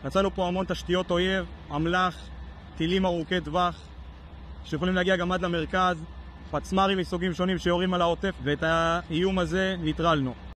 מצאנו פה המון תשתיות אויב, אמל"ח, טילים ארוכי טווח, שיכולים להגיע גם עד למרכז, פצמ"רים מסוגים שונים שיורים על העוטף, ואת האיום הזה נטרלנו.